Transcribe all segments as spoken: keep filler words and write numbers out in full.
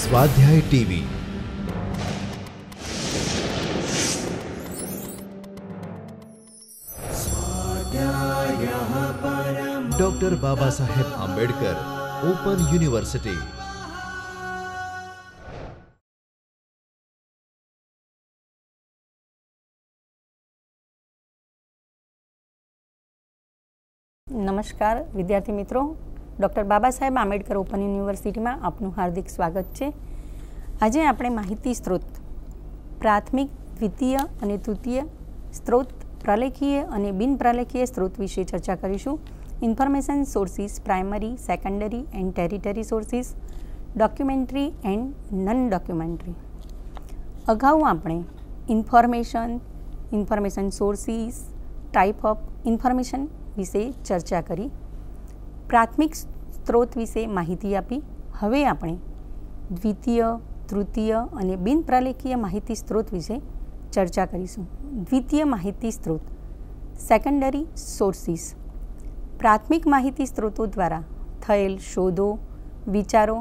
स्वाध्याय TV doctor Baba Saheb Ambedkar open university. नमस्कार विद्यार्थी मित्रों, doctor Baba Saheb Ambedkar open university में आपनु हार्दिक स्वागत है। आज આપણે માહિતી સ્ત્રોત, પ્રાથમિક, દ્વિતીય અને તૃતીય સ્ત્રોત, પ્રલેખીય અને બિન પ્રલેખીય સ્ત્રોત વિશે ચર્ચા કરીશું। Information sources, primary, secondary and territory sources, documentary and non documentary. અગાઉ આપણે information, information sources, type of information વિશે ચર્ચા કરી, પ્રાથમિક સ્ત્રોત વિશે માહિતી આપી। હવે આપણે દ્વિતીય, તૃતીય અને બિન પ્રલેખીય માહિતી સ્ત્રોત વિશે ચર્ચા કરીશું। દ્વિતીય માહિતી સ્ત્રોત, સેકન્ડરી સોર્સિસ, પ્રાથમિક માહિતી સ્ત્રોતો દ્વારા થયેલ શોધો, વિચારો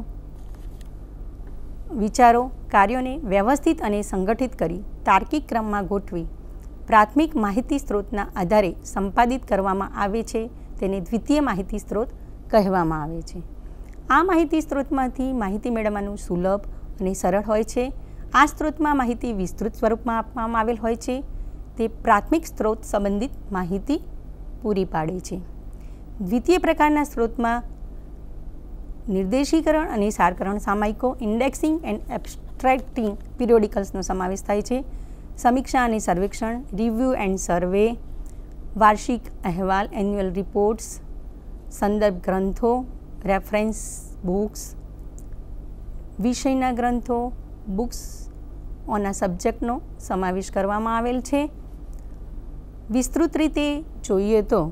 વિચારો કાર્યોને વ્યવસ્થિત અને સંગઠિત કરી તાર્કિક ક્રમમાં ગોઠવી પ્રાથમિક માહિતી સ્ત્રોતના આધારે સંપાદિત કરવામાં આવે છે, તેને દ્વિતીય માહિતી સ્ત્રોત કહેવામાં આવે છે। આ માહિતી સ્ત્રોતમાંથી માહિતી મેળવવાનું સુલભ અને સરળ હોય છે। આ સ્ત્રોતમાં માહિતી વિસ્તૃત સ્વરૂપમાં આપવામાં આવેલ હોય છે, તે પ્રાથમિક સ્ત્રોત સંબંધિત માહિતી પૂરી પાડે છે। દ્વિતીય પ્રકારના સ્ત્રોતમાં નિર્દેશીકરણ અને સારકરણ સામયિકો, ઇન્ડેક્સિંગ એન્ડ એબ્સ્ટ્રેક્ટિંગ પિરિયોડિકલ્સનો સમાવેશ થાય છે। સમીક્ષા અને સર્વેક્ષણ, રિવ્યૂ એન્ડ સર્વે, વાર્ષિક અહેવાલ, એન્યુઅલ રિપોર્ટ્સ, સંદર્ભ ગ્રંથો, રેફરન્સ બુક્સ, વિષયના ગ્રંથો, બુક્સ ઓના સબ્જેક્ટનો સમાવેશ કરવામાં આવેલ છે। વિસ્તૃત રીતે જોઈએ તો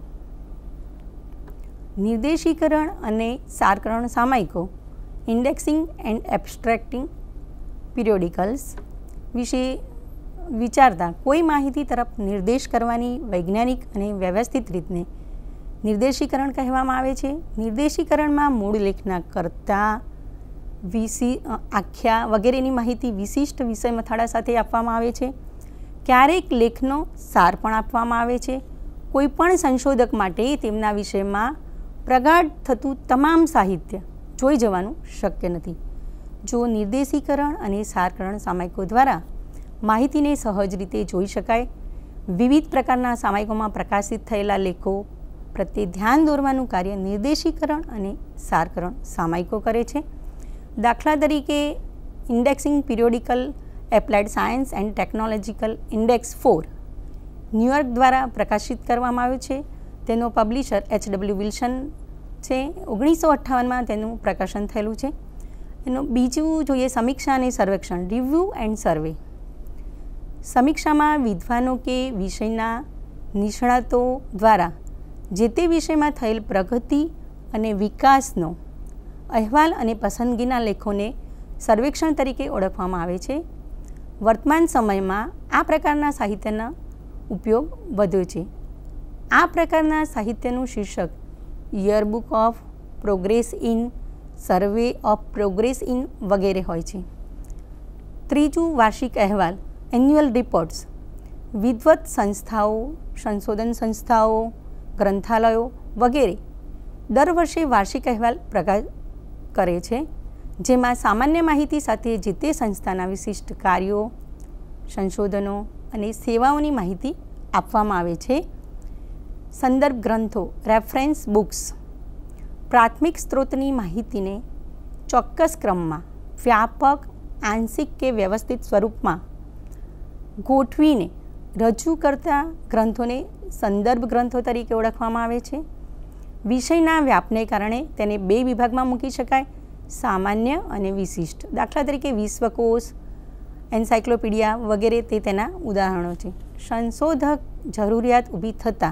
નિર્દેશીકરણ અને સારકરણ સામયિકો, ઇન્ડેક્સિંગ એન્ડ એબ્સ્ટ્રેક્ટિંગ પિરિયોડિકલ્સ વિશે વિચારતા કોઈ માહિતી તરફ નિર્દેશ કરવાની વૈજ્ઞાનિક અને વ્યવસ્થિત રીતને નિર્દેશીકરણ કહેવામાં આવે છે। નિર્દેશીકરણમાં મૂળ લેખના કર્તા, વિશી આખ્યા વગેરેની માહિતી વિશિષ્ટ વિષય મથાળા સાથે આપવામાં આવે છે। ક્યારેક લેખનો સાર પણ આપવામાં આવે છે। કોઈપણ સંશોધક માટે તેમના વિષયમાં પ્રગાઢ થતું તમામ સાહિત્ય જોઈ જવાનું શક્ય નથી। જો નિર્દેશીકરણ અને સારકરણ સામયિકો દ્વારા માહિતીને સહજ રીતે જોઈ શકાય, વિવિધ પ્રકારના સામયિકોમાં પ્રકાશિત થયેલા લેખો પ્રત્યે ધ્યાન દોરવાનું કાર્ય નિર્દેશીકરણ અને સારકરણ સામયિકો કરે છે। દાખલા તરીકે indexing periodical applied science and technological index for New York દ્વારા પ્રકાશિત કરવામાં આવ્યો છે। તેનો પબ્લિશર એચ ડબલ્યુ વિલ્સન છે। ઓગણીસો અઠ્ઠાવનમાં તેનું પ્રકાશન થયેલું છે। એનું બીજું જોઈએ સમીક્ષા અને સર્વેક્ષણ, રિવ્યૂ એન્ડ સર્વે। સમીક્ષામાં વિદ્વાનો કે વિષયના નિષ્ણાતો દ્વારા જે તે વિષયમાં થયેલ પ્રગતિ અને વિકાસનો અહેવાલ અને પસંદગીના લેખોને સર્વેક્ષણ તરીકે ઓળખવામાં આવે છે। વર્તમાન સમયમાં આ પ્રકારના સાહિત્યનો ઉપયોગ વધ્યો છે। આ પ્રકારના સાહિત્યનું શીર્ષક yearbook of progress in, survey of progress in વગેરે હોય છે। ત્રીજું વાર્ષિક અહેવાલ, એન્યુઅલ રિપોર્ટ્સ, વિદ્વત સંસ્થાઓ, સંશોધન સંસ્થાઓ, ગ્રંથાલયો વગેરે દર વર્ષે વાર્ષિક અહેવાલ પ્રકાશ કરે છે, જેમાં સામાન્ય માહિતી સાથે જે તે સંસ્થાના વિશિષ્ટ કાર્યો, સંશોધનો અને સેવાઓની માહિતી આપવામાં આવે છે। સંદર્ભ ગ્રંથો, રેફરન્સ બુક્સ, પ્રાથમિક સ્ત્રોતની માહિતીને ચોક્કસ ક્રમમાં વ્યાપક, આંશિક કે વ્યવસ્થિત સ્વરૂપમાં ગોઠવીને રજૂ કરતા ગ્રંથોને સંદર્ભ ગ્રંથો તરીકે ઓળખવામાં આવે છે। વિષયના વ્યાપને કારણે તેને બે વિભાગમાં મૂકી શકાય, સામાન્ય અને વિશિષ્ટ। દાખલા તરીકે વિશ્વકોશ, એન્સાઇક્લોપીડિયા વગેરે તે તેના ઉદાહરણો છે। સંશોધક જરૂરિયાત ઊભી થતાં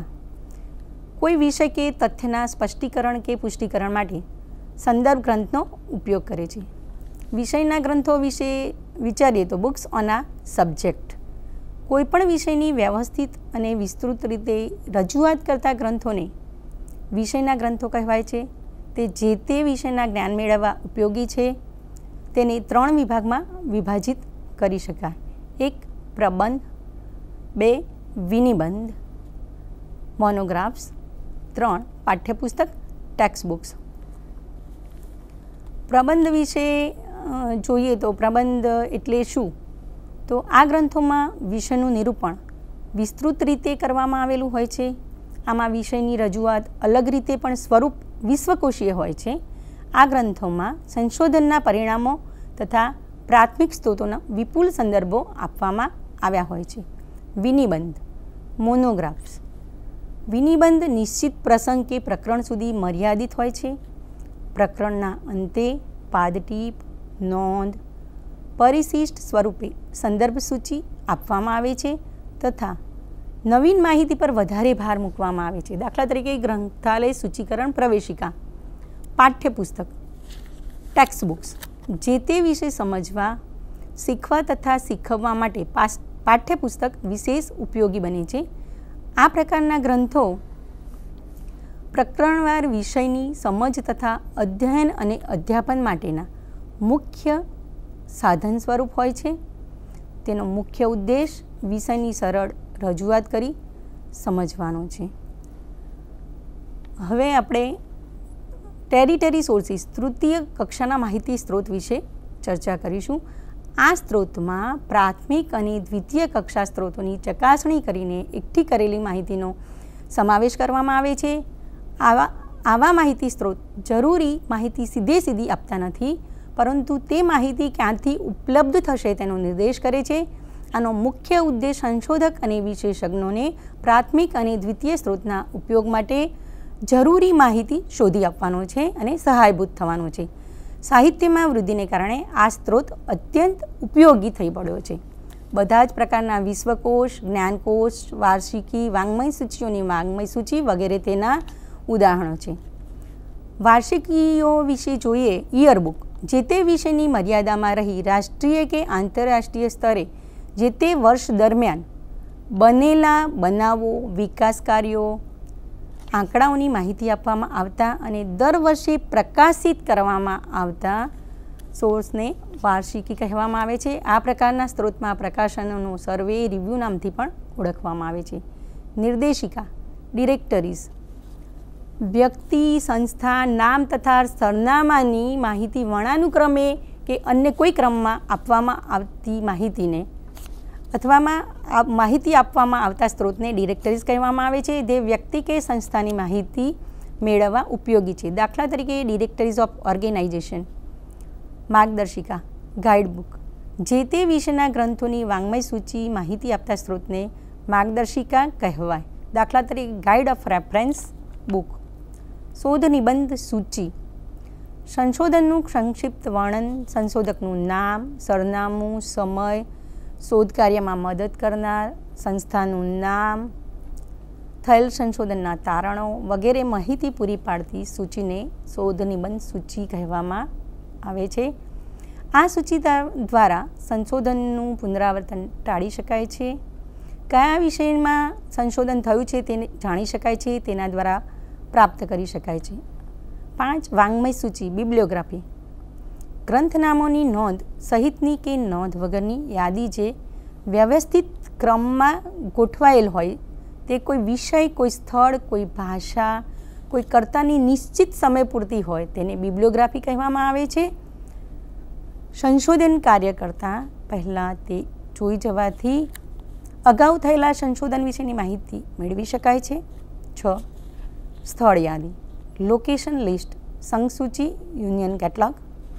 કોઈ વિષય કે તથ્યના સ્પષ્ટીકરણ કે પુષ્ટિકરણ માટે સંદર્ભ ગ્રંથનો ઉપયોગ કરે છે। વિષયના ગ્રંથો વિશે વિચારીએ તો બુક્સ ઓન આ સબ્જેક્ટ, કોઈપણ વિષયની વ્યવસ્થિત અને વિસ્તૃત રીતે રજૂઆત કરતા ગ્રંથોને વિષયના ગ્રંથો કહેવાય છે। તે જે તે વિષયના જ્ઞાન મેળવવા ઉપયોગી છે, તેને ત્રણ વિભાગમાં વિભાજિત કરી શકાય. એક પ્રબંધ, બે વિનિબંધ મોનોગ્રાફ્સ, ત્રણ પાઠ્યપુસ્તક ટેક્સ્ટ બુક્સ. પ્રબંધ વિશે જોઈએ તો પ્રબંધ એટલે શું? તો આ ગ્રંથોમાં વિષયનું નિરૂપણ વિસ્તૃત રીતે કરવામાં આવેલું હોય છે. આમાં વિષયની રજૂઆત અલગ રીતે પણ સ્વરૂપ વિશ્વકોશીય હોય છે. આ ગ્રંથોમાં સંશોધનના પરિણામો તથા પ્રાથમિક સ્ત્રોતોના વિપુલ સંદર્ભો આપવામાં આવ્યા હોય છે. વિનિબંધ મોનોગ્રાફ્સ. વિનિબંધ નિશ્ચિત પ્રસંગ કે પ્રકરણ સુધી મર્યાદિત હોય છે. પ્રકરણના અંતે પાદટીપ, નોંધ, પરિશિષ્ટ સ્વરૂપે સંદર્ભ સૂચિ આપવામાં આવે છે તથા નવીન માહિતી પર વધારે ભાર મૂકવામાં આવે છે. દાખલા તરીકે ગ્રંથાલય સૂચિકરણ પ્રવેશિકા. પાઠ્યપુસ્તક ટેક્સ્ટ બુક્સ જે તે વિષય સમજવા, શીખવા તથા શીખવવા માટે પાઠ્યપુસ્તક વિશેષ ઉપયોગી બને છે. આ પ્રકારના ગ્રંથો પ્રકરણવાર વિષયની સમજ તથા અધ્યયન અને અધ્યાપન માટેના મુખ્ય સાધન સ્વરૂપ હોય છે. તેનો મુખ્ય ઉદ્દેશ વિષયની સરળ રજૂઆત કરી સમજવાનો છે. હવે આપણે ટેરિટરી સોર્સિસ તૃતીય કક્ષાના માહિતી સ્ત્રોત વિશે ચર્ચા કરીશું. આ સ્ત્રોતમાં પ્રાથમિક અને દ્વિતીય કક્ષા સ્ત્રોતોની ચકાસણી કરીને એકઠી કરેલી માહિતીનો સમાવેશ કરવામાં આવે છે. આવા આવા માહિતી સ્ત્રોત જરૂરી માહિતી સીધે સીધી આપતા નથી, પરંતુ તે માહિતી ક્યાંથી ઉપલબ્ધ થશે તેનો નિર્દેશ કરે છે. આનો મુખ્ય ઉદ્દેશ સંશોધક અને વિશેષજ્ઞોને પ્રાથમિક અને દ્વિતીય સ્ત્રોતના ઉપયોગ માટે જરૂરી માહિતી શોધી આપવાનો છે અને સહાયભૂત થવાનો છે. સાહિત્યમાં વૃદ્ધિને કારણે આ સ્ત્રોત અત્યંત ઉપયોગી થઈ પડ્યો છે. બધા જ પ્રકારના વિશ્વકોશ, જ્ઞાનકોશ, વાર્ષિકી, વાંગ્મય સૂચિઓની વાંગ્મય સૂચિ વગેરે તેના ઉદાહરણો છે. વાર્ષિકીઓ વિશે જોઈએ. ઇયરબુક જે તે વિષયની મર્યાદામાં રહી રાષ્ટ્રીય કે આંતરરાષ્ટ્રીય સ્તરે જે તે વર્ષ દરમિયાન બનેલા બનાવો, વિકાસ કાર્યો, આંકડાઓની માહિતી આપવામાં આવતા અને દર વર્ષે પ્રકાશિત કરવામાં આવતા સોર્સને વાર્ષિકી કહેવામાં આવે છે. આ પ્રકારના સ્ત્રોતમાં પ્રકાશનોનો સર્વે, રિવ્યૂ નામથી પણ ઓળખવામાં આવે છે. નિર્દેશિકા ડિરેક્ટરીઝ વ્યક્તિ, સંસ્થા, નામ તથા સરનામાની માહિતી વર્ણાનુક્રમે કે અન્ય કોઈ ક્રમમાં આપવામાં આવતી માહિતીને અથવામાં માહિતી આપવામાં આવતા સ્ત્રોતને ડિરેક્ટરીઝ કહેવામાં આવે છે. જે વ્યક્તિ કે સંસ્થાની માહિતી મેળવવા ઉપયોગી છે. દાખલા તરીકે ડિરેક્ટરીઝ ઓફ ઓર્ગેનાઇઝેશન. માર્ગદર્શિકા ગાઈડબુક જે તે વિષયના ગ્રંથોની વાંગ્મય સૂચિ માહિતી આપતા સ્ત્રોતને માર્ગદર્શિકા કહેવાય. દાખલા તરીકે ગાઈડ ઓફ રેફરન્સ બુક. શોધ નિબંધ સૂચિ સંશોધનનું સંક્ષિપ્ત વર્ણન, સંશોધકનું નામ, સરનામું, સમય, શોધ કાર્યમાં મદદ કરનાર, સંસ્થાનું નામ, થયેલ સંશોધનના તારણો વગેરે માહિતી પૂરી પાડતી સૂચિને શોધ નિબંધ સૂચિ કહેવામાં આવે છે. આ સૂચિ દ્વારા સંશોધનનું પુનરાવર્તન ટાળી શકાય છે. કયા વિષયમાં સંશોધન થયું છે તેને જાણી શકાય છે, તેના દ્વારા પ્રાપ્ત કરી શકાય છે. પાંચ વાંગ્મય સૂચિ બિબ્લિયોગ્રાફી ગ્રંથનામોની નોંધ સહિતની કે નોંધ વગરની યાદી જે વ્યવસ્થિત ક્રમમાં ગોઠવાયેલ હોય. તે કોઈ વિષય, કોઈ સ્થળ, કોઈ ભાષા, કોઈ કર્તાની નિશ્ચિત સમય પૂરતી હોય તેને બિબ્લિયોગ્રાફી કહેવામાં આવે છે. સંશોધન કાર્ય કરતાં પહેલાં તે જોઈ જવાથી અગાઉ થયેલા સંશોધન વિશેની માહિતી મેળવી શકાય છે. છ સ્થળ યાદી લોકેશન લિસ્ટ, સંઘસૂચિ, યુનિયન કેટલોગ.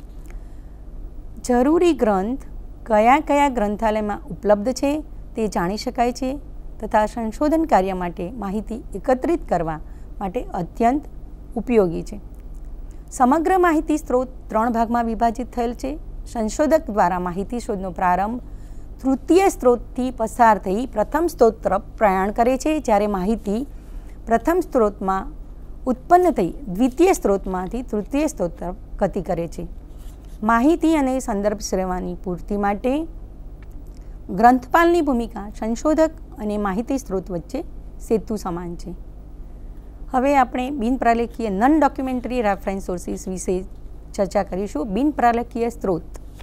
જરૂરી ગ્રંથ કયા કયા ગ્રંથાલયમાં ઉપલબ્ધ છે તે જાણી શકાય છે તથા સંશોધન કાર્ય માટે માહિતી એકત્રિત કરવા માટે અત્યંત ઉપયોગી છે. સમગ્ર માહિતી સ્ત્રોત ત્રણ ભાગમાં વિભાજિત થયેલ છે. સંશોધક દ્વારા માહિતી શોધનો પ્રારંભ તૃતીય સ્ત્રોતથી પસાર થઈ પ્રથમ સ્ત્રોત તરફ પ્રયાણ કરે છે, જ્યારે માહિતી પ્રથમ સ્ત્રોતમાં ઉત્પન્ન થઈ દ્વિતીય સ્ત્રોતમાંથી તૃતીય સ્ત્રોત તરફ ગતિ કરે છે. માહિતી અને સંદર્ભ સેવાની પૂર્તિ માટે ગ્રંથપાલની ભૂમિકા સંશોધક અને માહિતી સ્ત્રોત વચ્ચે સેતુ સમાન છે. હવે આપણે બિનપ્રાલેખીય નોન ડોક્યુમેન્ટરી રેફરન્સ સોર્સિસ વિશે ચર્ચા કરીશું. બિનપ્રાલેખીય સ્ત્રોત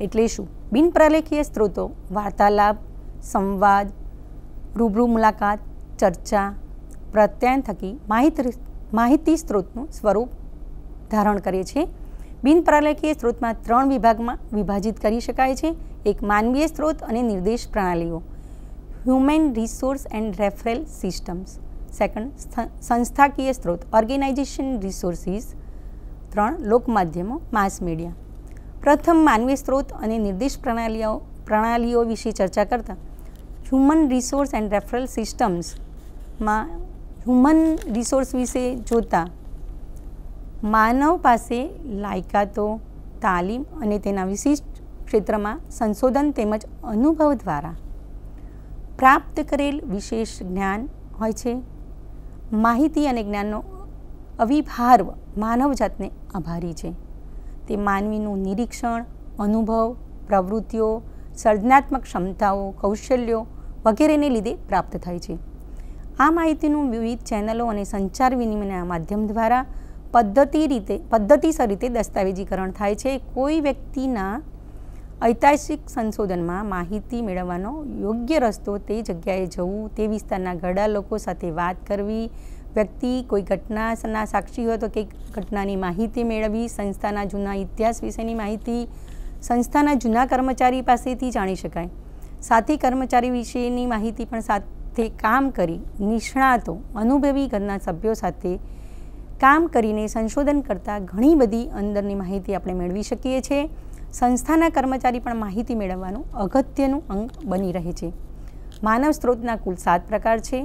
એટલે શું? બિનપ્રલેખીય સ્ત્રોતો વાર્તાલાપ, સંવાદ, રૂબરૂ મુલાકાત, ચર્ચા, પ્રત્યાયન થકી માહિતી માહિતી સ્ત્રોતનું સ્વરૂપ ધારણ કરે છે. બિનપ્રલેખીય સ્ત્રોતમાં ત્રણ વિભાગમાં વિભાજિત કરી શકાય છે. એક માનવીય સ્ત્રોત અને નિર્દેશ પ્રણાલીઓ, human resource and referral systems. Second સંસ્થાકીય સ્ત્રોત, ઓર્ગેનાઇઝેશન રિસોર્સિસ. ત્રણ લોકમાધ્યમો, માસ મીડિયા. પ્રથમ માનવીય સ્ત્રોત અને નિર્દેશ પ્રણાલીઓ પ્રણાલીઓ વિશે ચર્ચા કરતા હ્યુમન રિસોર્સ એન્ડ રેફરલ સિસ્ટમ્સમાં હ્યુમન રિસોર્સ વિશે જોતા માનવ પાસે લાયકાતો, તાલીમ અને તેના વિશિષ્ટ ક્ષેત્રમાં સંશોધન તેમજ અનુભવ દ્વારા પ્રાપ્ત કરેલ વિશેષ જ્ઞાન હોય છે. માહિતી અને જ્ઞાનનો અવિભાર્વ માનવજાતને આભારી છે. તે માનવીનું નિરીક્ષણ, અનુભવ, પ્રવૃત્તિઓ, સર્જનાત્મક ક્ષમતાઓ, કૌશલ્યો વગેરેને લીધે પ્રાપ્ત થાય છે. આ માહિતીનું વિવિધ ચેનલો અને સંચાર વિનિમયના માધ્યમ દ્વારા પદ્ધતિ રીતે પદ્ધતિસર રીતે દસ્તાવેજીકરણ થાય છે. કોઈ વ્યક્તિના ઐતિહાસિક સંશોધનમાં માહિતી મેળવવાનો યોગ્ય રસ્તો તે જગ્યાએ જવું, તે વિસ્તારના ઘરડા લોકો સાથે વાત કરવી, વ્યક્તિ કોઈ ઘટનાના સાક્ષી હોય તો કે ઘટનાની માહિતી મેળવવી, સંસ્થાના જૂના ઇતિહાસ વિશેની માહિતી સંસ્થાના જૂના કર્મચારી પાસેથી જાણી શકાય. સાથી કર્મચારી વિશેની માહિતી પણ સાથે કામ કરી નિષ્ણાતો, અનુભવી ઘરના સભ્યો સાથે કામ કરીને સંશોધન કરતાં ઘણી બધી અંદરની માહિતી આપણે મેળવી શકીએ છીએ. સંસ્થાના કર્મચારી પણ માહિતી મેળવવાનું અગત્યનું અંગ બની રહે છે. માનવ સ્ત્રોતના કુલ સાત પ્રકાર છે.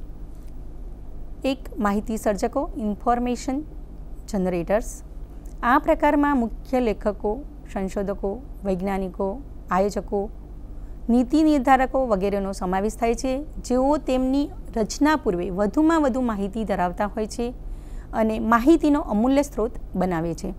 એક માહિતી સર્જકો, ઇન્ફોર્મેશન જનરેટર્સ. આ પ્રકારમાં મુખ્ય લેખકો, સંશોધકો, વૈજ્ઞાનિકો, આયોજકો, નીતિ નિર્ધારકો વગેરેનો સમાવેશ થાય છે, જેઓ તેમની રચના પૂર્વે વધુમાં વધુ માહિતી ધરાવતા હોય છે અને માહિતીનો અમૂલ્ય સ્ત્રોત બનાવે છે.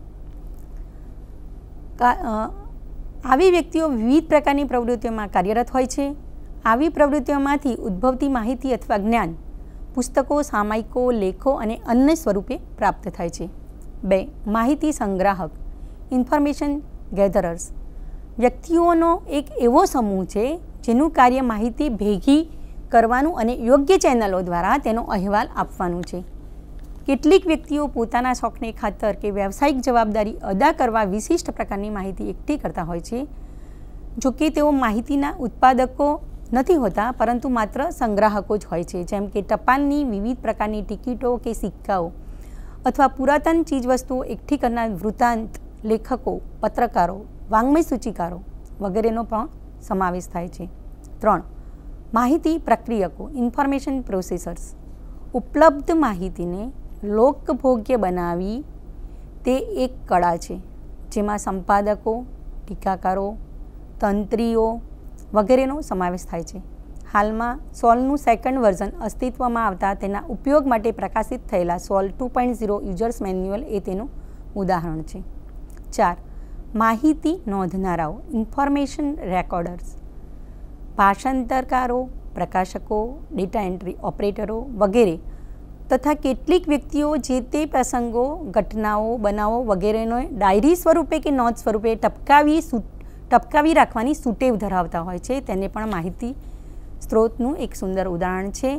આવી વ્યક્તિઓ વિવિધ પ્રકારની પ્રવૃત્તિઓમાં કાર્યરત હોય છે. આવી પ્રવૃત્તિઓમાંથી ઉદ્ભવતી માહિતી અથવા જ્ઞાન પુસ્તકો, સામયિકો, લેખો અને અન્ય સ્વરૂપે પ્રાપ્ત થાય છે. બે માહિતી સંગ્રાહક, ઇન્ફોર્મેશન ગેધરર્સ. વ્યક્તિઓનો એક એવો સમૂહ છે જેનું કાર્ય માહિતી ભેગી કરવાનું અને યોગ્ય ચેનલો દ્વારા તેનો અહેવાલ આપવાનું છે. કેટલીક વ્યક્તિઓ પોતાના શોખને ખાતર કે વ્યવસાયિક જવાબદારી અદા કરવા વિશિષ્ટ પ્રકારની માહિતી એકઠી કરતા હોય છે. જોકે તેઓ માહિતીના ઉત્પાદકો નથી હોતા, પરંતુ માત્ર સંગ્રાહકો જ હોય છે. જેમ કે ટપાલની વિવિધ પ્રકારની ટિકિટો કે સિક્કાઓ અથવા પુરાતન ચીજવસ્તુઓ એકઠી કરનાર વૃત્તાંત લેખકો, પત્રકારો, વાङ्મય સૂચિકારો વગેરેનો પણ સમાવેશ થાય છે. ત્રણ માહિતી પ્રક્રિયકો, ઇન્ફોર્મેશન પ્રોસેસર્સ. ઉપલબ્ધ માહિતીને લોકભોગ્ય બનાવી તે એક કળા છે, જેમાં સંપાદકો, ટીકાકારો, તંત્રીઓ વગેરેનો સમાવેશ થાય છે. હાલમાં સોલ્વનું સેકન્ડ વર્ઝન અસ્તિત્વમાં આવતા તેના ઉપયોગ માટે પ્રકાશિત થયેલા SOUL two point zero users manual એ તેનું ઉદાહરણ છે. ચાર માહિતી નોંધનારાઓ, ઇન્ફોર્મેશન રેકોર્ડર્સ. ભાષાંતરકારો, પ્રકાશકો, ડેટા એન્ટ્રી ઓપરેટરો વગેરે તથા કેટલીક વ્યક્તિઓ જે તે પ્રસંગો, ઘટનાઓ, બનાવો વગેરેનો ડાયરી સ્વરૂપે કે નોંધ સ્વરૂપે ટપકાવી ટપકાવી રાખવાની સુટેવ ધરાવતા હોય છે. તેને પણ માહિતી સ્ત્રોતનું એક સુંદર ઉદાહરણ છે.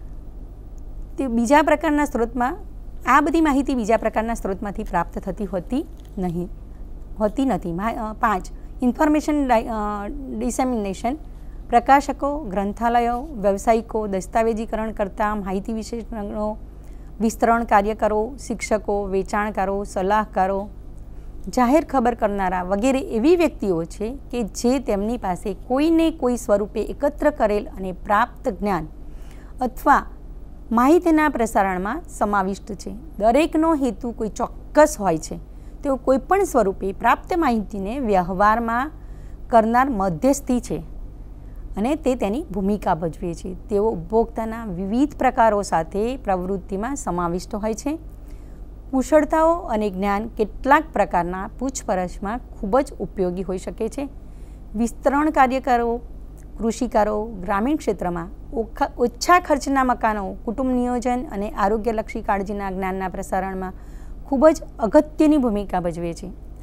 તે બીજા પ્રકારના સ્ત્રોતમાં આ બધી માહિતી બીજા પ્રકારના સ્ત્રોતમાંથી પ્રાપ્ત થતી હોતી નહીં હોતી નથી. પાંચ ઇન્ફોર્મેશન ડિસેમિનેશન. પ્રકાશકો, ગ્રંથાલયો, વ્યવસાયિકો, દસ્તાવેજીકરણ કરતા માહિતી વિશેષજ્ઞો, વિસ્તરણ કાર્યકરો, શિક્ષકો, વેચાણકારો, સલાહકારો, જાહેર ખબર કરનારા વગેરે એવી વ્યક્તિઓ છે કે જે તેમની પાસે કોઈને કોઈ સ્વરૂપે એકત્ર કરેલ અને પ્રાપ્ત જ્ઞાન અથવા માહિતીના પ્રસારણમાં સમાવિષ્ટ છે. દરેકનો હેતુ કોઈ ચોક્કસ હોય છે. તેઓ કોઈપણ સ્વરૂપે પ્રાપ્ત માહિતીને વ્યવહારમાં કરનાર મધ્યસ્થી છે અને તે તેની ભૂમિકા ભજવે છે. તેઓ ઉપભોક્તાના વિવિધ પ્રકારો સાથે પ્રવૃત્તિમાં સમાવિષ્ટ હોય છે. કુશળતાઓ અને જ્ઞાન કેટલાક પ્રકારના પૂછપરછમાં ખૂબ જ ઉપયોગી હોઈ શકે છે. વિસ્તરણ કાર્યકરો, કૃષિકારો ગ્રામીણ ક્ષેત્રમાં ઓછા ખર્ચના મકાનો, કુટુંબ નિયોજન અને આરોગ્યલક્ષી કાળજીના જ્ઞાનના પ્રસારણમાં ખૂબ જ અગત્યની ભૂમિકા ભજવે છે.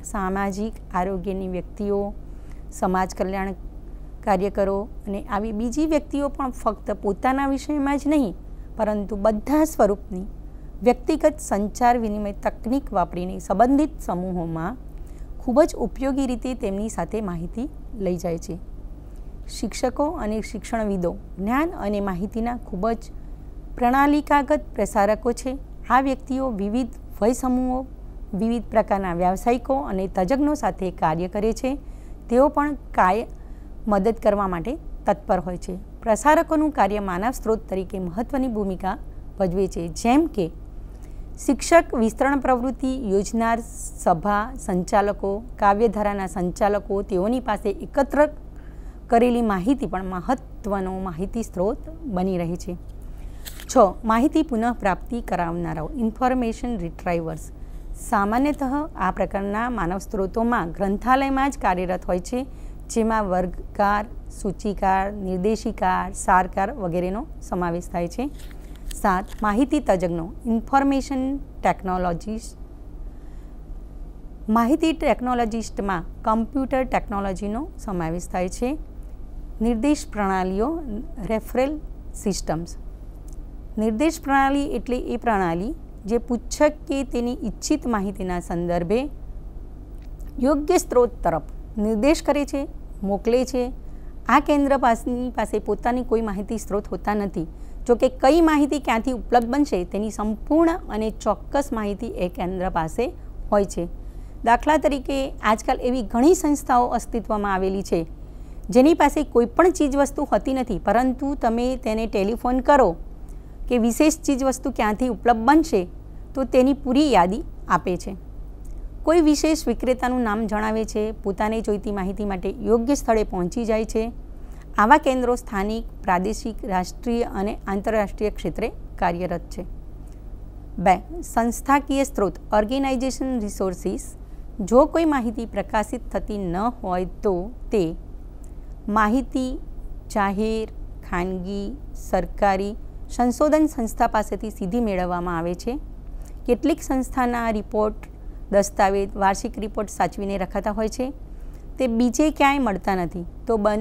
સામાજિક આરોગ્યની વ્યક્તિઓ, સમાજ કલ્યાણ કાર્યકરો અને આવી બીજી વ્યક્તિઓ પણ ફક્ત પોતાના વિષયમાં જ નહીં પરંતુ બધા સ્વરૂપની વ્યક્તિગત સંચાર વિનિમય તકનીક વાપરીને સંબંધિત સમૂહોમાં ખૂબ જ ઉપયોગી રીતે તેમની સાથે માહિતી લઈ જાય છે. શિક્ષકો અને શિક્ષણવિદો જ્ઞાન અને માહિતીના ખૂબ જ પ્રણાલિકાગત પ્રસારકો છે. આ વ્યક્તિઓ વિવિધ વય સમૂહો, વિવિધ પ્રકારના વ્યાવસાયિકો અને તજજ્ઞો સાથે કાર્ય કરે છે. તેઓ પણ કાય મદદ કરવા માટે તત્પર હોય છે. પ્રસારકોનું કાર્ય માનવ સ્ત્રોત તરીકે મહત્ત્વની ભૂમિકા ભજવે છે, જેમ કે શિક્ષક, વિસ્તરણ પ્રવૃત્તિ યોજનાર, સભા સંચાલકો, કાવ્યધારાના સંચાલકો, તેઓની પાસે એકત્ર કરેલી માહિતી પણ મહત્ત્વનો માહિતી સ્ત્રોત બની રહે છે. છ. માહિતી પુનઃપ્રાપ્તિ કરાવનારાઓ, ઇન્ફોર્મેશન રિટ્રાઈવર્સ. સામાન્યતઃ આ પ્રકારના માનવ સ્ત્રોતોમાં ગ્રંથાલયમાં જ કાર્યરત હોય છે, જેમાં વર્ગકાર, સૂચિકાર, નિર્દેશિકાર, સારકાર વગેરેનો સમાવેશ થાય છે. સાત. માહિતી તજજ્ઞો, ઇન્ફોર્મેશન ટેકનોલોજીસ્ટ. માહિતી ટેકનોલોજીસ્ટમાં કમ્પ્યુટર ટેકનોલોજીનો સમાવેશ થાય છે. નિર્દેશ પ્રણાલીઓ, રેફરલ સિસ્ટમ્સ. નિર્દેશ પ્રણાલી એટલે એ પ્રણાલી જે પૂછક કે તેની ઈચ્છિત માહિતીના સંદર્ભે યોગ્ય સ્ત્રોત તરફ નિર્દેશ કરે છે, મોકલે છે. આ કેન્દ્ર પાસેની પાસે પોતાની કોઈ માહિતી સ્ત્રોત હોતા નથી. જો કે કઈ માહિતી ક્યાંથી ઉપલબ્ધ બનશે તેની સંપૂર્ણ અને ચોક્કસ માહિતી એ કેન્દ્ર પાસે હોય છે. દાખલા તરીકે આજકાલ એવી ઘણી સંસ્થાઓ અસ્તિત્વમાં આવેલી છે જેની પાસે કોઈ પણ ચીજવસ્તુ હોતી નથી, પરંતુ તમે તેને ટેલિફોન કરો કે વિશેષ ચીજવસ્તુ ક્યાંથી ઉપલબ્ધ બનશે તો તેની પૂરી યાદી આપે છે. કોઈ વિશેષ વિક્રેતાનું નામ જણાવે છે, પોતાને જોઈતી માહિતી માટે યોગ્ય સ્થળે પહોંચી જાય છે. આવા કેન્દ્રો સ્થાનિક, પ્રાદેશિક, રાષ્ટ્રીય અને આંતરરાષ્ટ્રીય ક્ષેત્રે કાર્યરત છે. બે. સંસ્થાકીય સ્ત્રોત, ઓર્ગેનાઇઝેશન રિસોર્સિસ. જો કોઈ માહિતી પ્રકાશિત થતી ન હોય તો તે માહિતી જાહેર, ખાનગી, સરકારી સંશોધન સંસ્થા પાસેથી સીધી મેળવવામાં આવે છે. કેટલીક સંસ્થાના રિપોર્ટ, દસ્તાવેજ, વાર્ષિક રિપોર્ટ સાચવીને રખાતા હોય છે. તે બીજે ક્યાંય મળતા નથી તો બન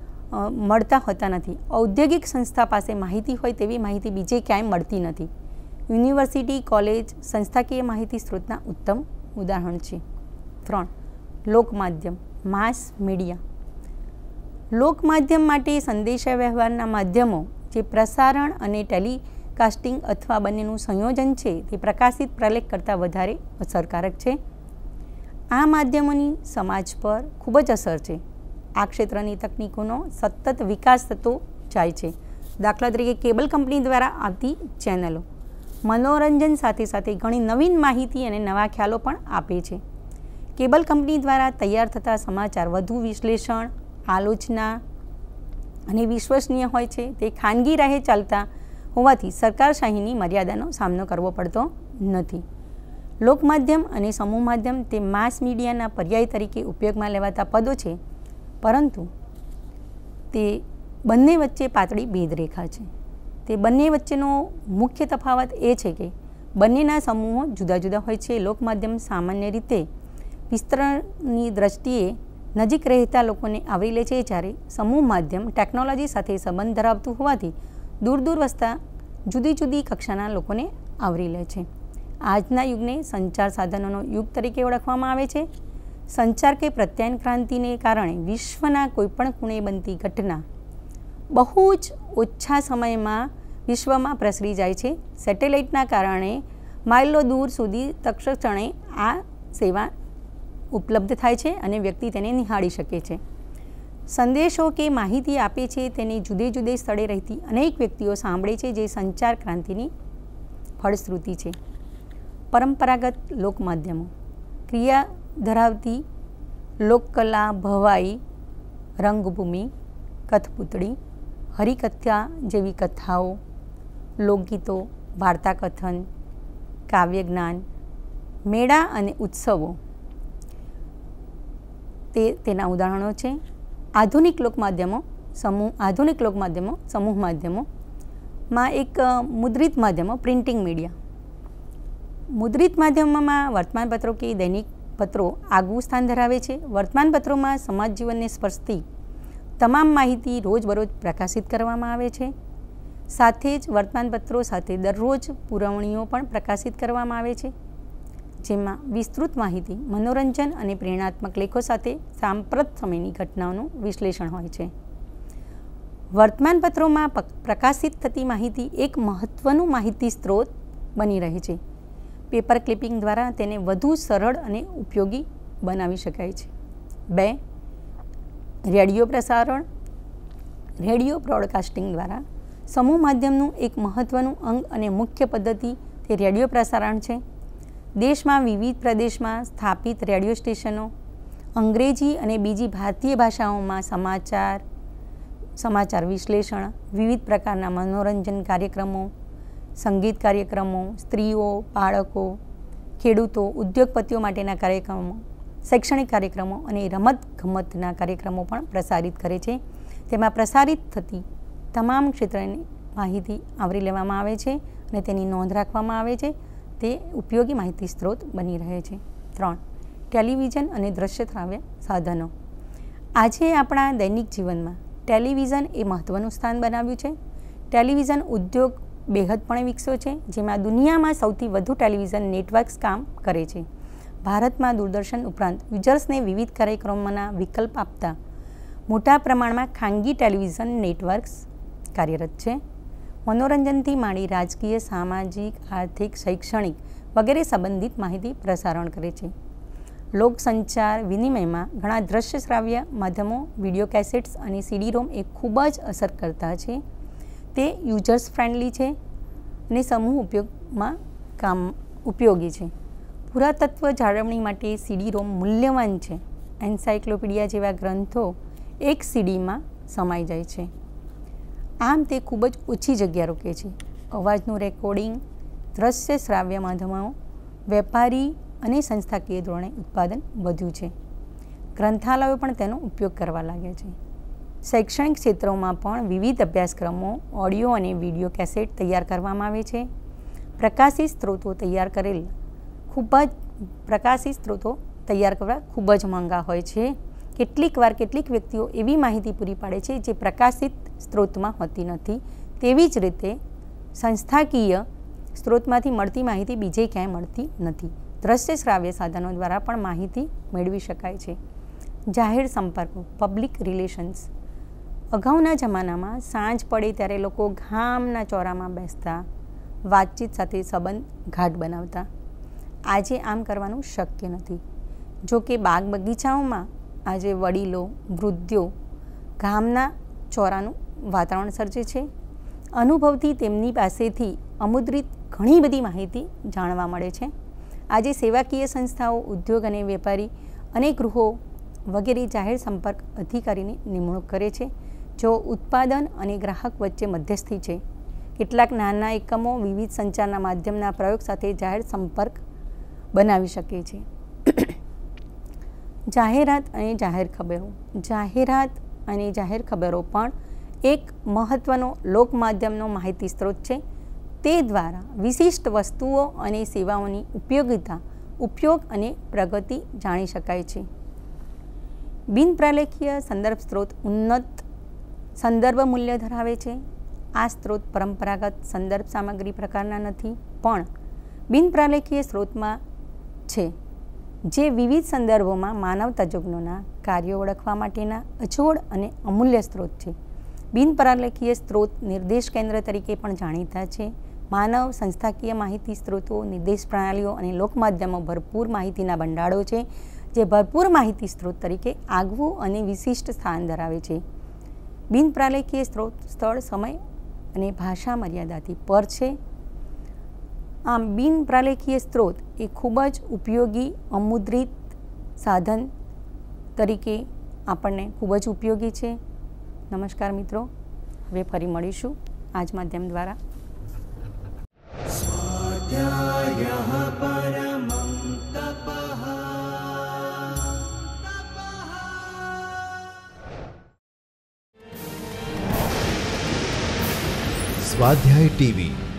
મળતા હોતા નથી. ઔદ્યોગિક સંસ્થા પાસે માહિતી હોય તેવી માહિતી બીજે ક્યાંય મળતી નથી. યુનિવર્સિટી, કોલેજ સંસ્થાકીય માહિતી સ્ત્રોતના ઉત્તમ ઉદાહરણ છે. ત્રણ. લોકમાધ્યમ, માસ મીડિયા. લોકમાધ્યમ માટે સંદેશા વ્યવહારના માધ્યમો જે પ્રસારણ અને ટેલિકાસ્ટિંગ અથવા બંનેનું સંયોજન છે તે પ્રકાશિત પ્રલેખ કરતાં વધારે અસરકારક છે. આ માધ્યમોની સમાજ પર ખૂબ જ અસર છે. આ ક્ષેત્રની તકનીકોનો સતત વિકાસ થતો જાય છે. દાખલા તરીકે કેબલ કંપની દ્વારા આવતી ચેનલો મનોરંજન સાથે સાથે ઘણી નવીન માહિતી અને નવા ખ્યાલો પણ આપે છે. કેબલ કંપની દ્વારા તૈયાર થતા સમાચાર વધુ વિશ્લેષણ, આલોચના અને વિશ્વસનીય હોય છે. તે ખાનગી રાહે ચાલતા હોવાથી સરકારશાહીની મર્યાદાનો સામનો કરવો પડતો નથી. લોકમાધ્યમ અને સમૂહ માધ્યમ તે માસ મીડિયાના પર્યાય તરીકે ઉપયોગમાં લેવાતા પદો છે, પરંતુ તે બંને વચ્ચે પાતળી ભેદરેખા છે. તે બંને વચ્ચેનો મુખ્ય તફાવત એ છે કે બંનેના સમૂહો જુદા જુદા હોય છે. લોકમાધ્યમ સામાન્ય રીતે વિસ્તરણની દ્રષ્ટિએ નજીક રહેતા લોકોને આવરી લે છે, જ્યારે સમૂહ માધ્યમ ટેકનોલોજી સાથે સંબંધ ધરાવતું હોવાથી દૂર દૂર વસતા જુદી જુદી કક્ષાના લોકોને આવરી લે છે. આજના યુગને સંચાર સાધનોનો યુગ તરીકે ઓળખવામાં આવે છે. સંચાર કે પ્રત્યાયન ક્રાંતિને કારણે વિશ્વના કોઈપણ ખૂણે બનતી ઘટના બહુ જ ઓછા સમયમાં વિશ્વમાં પ્રસરી જાય છે. સેટેલાઇટના કારણે માઇલો દૂર સુધી તત્ક્ષણે આ સેવા ઉપલબ્ધ થાય છે અને વ્યક્તિ તેને નિહાળી શકે છે. સંદેશો કે માહિતી આપે છે તેને જુદે જુદે સ્થળે રહેતી અનેક વ્યક્તિઓ સાંભળે છે, જે સંચાર ક્રાંતિની ફળશ્રુતિ છે. પરંપરાગત લોકમાધ્યમો, ક્રિયા ધરાવતી લોકકલા, ભવાઈ, રંગભૂમિ, કથપુતળી, હરિકથા જેવી કથાઓ, લોકગીતો, વાર્તાકથન, કાવ્યજ્ઞાન, મેળા અને ઉત્સવો તે તેના ઉદાહરણો છે. આધુનિક લોકમાધ્યમો સમૂહ આધુનિક લોકમાધ્યમો સમૂહ માધ્યમોમાં એક મુદ્રિત માધ્યમો, પ્રિન્ટિંગ મીડિયા. મુદ્રિત માધ્યમોમાં વર્તમાનપત્રો કે દૈનિક પત્રો આગવું સ્થાન ધરાવે છે. વર્તમાનપત્રોમાં સમાજ જીવનને સ્પર્શતી તમામ માહિતી રોજબરોજ પ્રકાશિત કરવામાં આવે છે. સાથે જ વર્તમાનપત્રો સાથે દરરોજ પુરવણીઓ પણ પ્રકાશિત કરવામાં આવે છે, જેમાં વિસ્તૃત માહિતી, મનોરંજન અને પ્રેરણાત્મક લેખો સાથે સાંપ્રત સમયની ઘટનાઓનું વિશ્લેષણ હોય છે. વર્તમાનપત્રોમાં પ્રકાશિત થતી માહિતી એક મહત્ત્વનું માહિતી સ્ત્રોત બની રહે છે. પેપર ક્લિપિંગ દ્વારા તેને વધુ સરળ અને ઉપયોગી બનાવી શકાય છે. બે, રેડિયો પ્રસારણ. રેડિયો બ્રોડકાસ્ટિંગ દ્વારા સમૂહ માધ્યમનું એક મહત્ત્વનું અંગ અને મુખ્ય પદ્ધતિ તે રેડિયો પ્રસારણ છે. દેશમાં વિવિધ પ્રદેશમાં સ્થાપિત રેડિયો સ્ટેશનો અંગ્રેજી અને બીજી ભારતીય ભાષાઓમાં સમાચાર, સમાચાર વિશ્લેષણ, વિવિધ પ્રકારના મનોરંજન કાર્યક્રમો, સંગીત કાર્યક્રમો, સ્ત્રીઓ, બાળકો, ખેડૂતો, ઉદ્યોગપતિઓ માટેના કાર્યક્રમો, શૈક્ષણિક કાર્યક્રમો અને રમતગમતના કાર્યક્રમો પણ પ્રસારિત કરે છે. તેમાં પ્રસારિત થતી તમામ ક્ષેત્રની માહિતી આવરી લેવામાં આવે છે અને તેની નોંધ રાખવામાં આવે છે. તે ઉપયોગી માહિતી સ્ત્રોત બની રહે છે. ત્રણ, ટેલિવિઝન અને દ્રશ્ય શ્રાવ્ય સાધનો. આજે આપણા દૈનિક જીવનમાં ટેલિવિઝન એ મહત્ત્વનું સ્થાન બનાવ્યું છે. ટેલિવિઝન ઉદ્યોગ બેહદપણે વિકસ્યો છે, જેમાં દુનિયામાં સૌથી વધુ ટેલિવિઝન નેટવર્ક્સ કામ કરે છે. ભારતમાં દૂરદર્શન ઉપરાંત યુઝર્સને વિવિધ કાર્યક્રમોના વિકલ્પ આપતા મોટા પ્રમાણમાં ખાનગી ટેલિવિઝન નેટવર્ક્સ કાર્યરત છે. મનોરંજનથી માંડી રાજકીય, સામાજિક, આર્થિક, શૈક્ષણિક વગેરે સંબંધિત માહિતી પ્રસારણ કરે છે. લોકસંચાર વિનિમયમાં ઘણા દ્રશ્ય શ્રાવ્ય માધ્યમો, વિડીયો કેસેટ્સ અને સીડી રોમ એ ખૂબ જ અસર કરતા છે. તે યુઝર્સ ફ્રેન્ડલી છે અને સમૂહ ઉપયોગમાં કામ ઉપયોગી છે. પુરાતત્વ જાળવણી માટે સીડી રોમ મૂલ્યવાન છે. એન્સાઇક્લોપીડિયા જેવા ગ્રંથો એક સીડીમાં સમાઈ જાય છે. આમ તે ખૂબ જ ઓછી જગ્યા રોકે છે. અવાજનું રેકોર્ડિંગ, દ્રશ્ય શ્રાવ્ય માધ્યમો, વેપારી અને સંસ્થાકીય ધોરણે ઉત્પાદન વધ્યું છે. ગ્રંથાલયો પણ તેનો ઉપયોગ કરવા લાગ્યા છે. શૈક્ષણિક ક્ષેત્રોમાં પણ વિવિધ અભ્યાસક્રમો, ઓડિયો અને વિડીયો કેસેટ તૈયાર કરવામાં આવે છે. પ્રકાશિત સ્ત્રોતો તૈયાર કરેલ ખૂબ જ પ્રકાશિત સ્ત્રોતો તૈયાર કરવા ખૂબ જ મોંઘા હોય છે. કેટલીક વાર કેટલીક વ્યક્તિઓ એવી માહિતી પૂરી પાડે છે જે પ્રકાશિત સ્ત્રોતમાં હોતી નથી. તેવી જ રીતે સંસ્થાકીય સ્ત્રોતમાંથી મળતી માહિતી બીજે ક્યાંય મળતી નથી. દ્રશ્ય શ્રાવ્ય સાધનો દ્વારા પણ માહિતી મેળવી શકાય છે. જાહેર સંપર્કો, પબ્લિક રિલેશન્સ. અગાઉના જમાનામાં સાંજ પડે ત્યારે લોકો ગામના ચોરામાં બેસતા, વાતચીત સાથે સંબંધ ગાઢ બનાવતા. આજે આમ કરવાનું શક્ય નથી. જો કે બાગ બગીચાઓમાં આજે વડીલો, વૃદ્ધો ગામના ચોરાનું વાતાવરણ સર્જે છે. અનુભવથી તેમની પાસેથી અમુદ્રિત ઘણી બધી માહિતી જાણવા મળે છે. આજે સેવાકીય સંસ્થાઓ, ઉદ્યોગ અને વેપારી અને ગૃહો વગેરે જાહેર સંપર્ક અધિકારીની નિમણૂક કરે છે, જેઓ ઉત્પાદન અને ગ્રાહક વચ્ચે મધ્યસ્થી છે. કેટલાક નાના એકમો વિવિધ સંચારના માધ્યમના પ્રયોગ સાથે જાહેર સંપર્ક બનાવી શકે છે. જાહેરાત અને જાહેર ખબરો. જાહેરાત અને જાહેર ખબરો પણ એક મહત્ત્વનો લોકમાધ્યમનો માહિતી સ્ત્રોત છે. તે દ્વારા વિશિષ્ટ વસ્તુઓ અને સેવાઓની ઉપયોગિતા, ઉપયોગ અને પ્રગતિ જાણી શકાય છે. બિનપ્રાલેખીય સંદર્ભ સ્ત્રોત ઉન્નત સંદર્ભ મૂલ્ય ધરાવે છે. આ સ્ત્રોત પરંપરાગત સંદર્ભ સામગ્રી પ્રકારના નથી, પણ બિનપ્રાલેખીય સ્ત્રોતમાં છે, જે વિવિધ સંદર્ભોમાં માનવ તજજ્ઞોના કાર્યો ઓળખવા માટેના અજોડ અને અમૂલ્ય સ્ત્રોત છે. બિનપ્રાલેખીય સ્ત્રોત નિર્દેશ કેન્દ્ર તરીકે પણ જાણીતા છે. માનવ સંસ્થાકીય માહિતી સ્ત્રોતો, નિર્દેશ પ્રણાલીઓ અને લોકમાધ્યમો ભરપૂર માહિતીના ભંડારો છે, જે ભરપૂર માહિતી સ્ત્રોત તરીકે આગવું અને વિશિષ્ટ સ્થાન ધરાવે છે. બિનપ્રાલેખીય સ્ત્રોત સ્થળ, સમય અને ભાષા મર્યાદાથી પર છે. આમ બિનપ્રાલેખીય સ્ત્રોત એ ખૂબ જ ઉપયોગી અમુદ્રિત સાધન તરીકે આપણને ખૂબ જ ઉપયોગી છે. નમસ્કાર મિત્રો, હવે ફરી મળીશું આજ માધ્યમ દ્વારા. સ્વાધ્યાયઃ પરમં તપઃ. સ્વાધ્યાય ટીવી